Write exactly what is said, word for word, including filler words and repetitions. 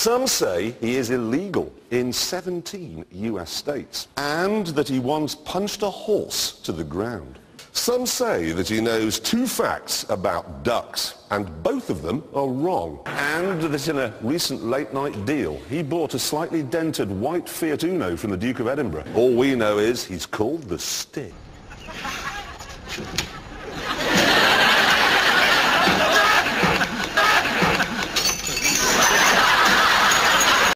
Some say he is illegal in seventeen U S states and that he once punched a horse to the ground. Some say that he knows two facts about ducks, and both of them are wrong. And that in a recent late-night deal, he bought a slightly dented white Fiat Uno from the Duke of Edinburgh. All we know is he's called the Stig.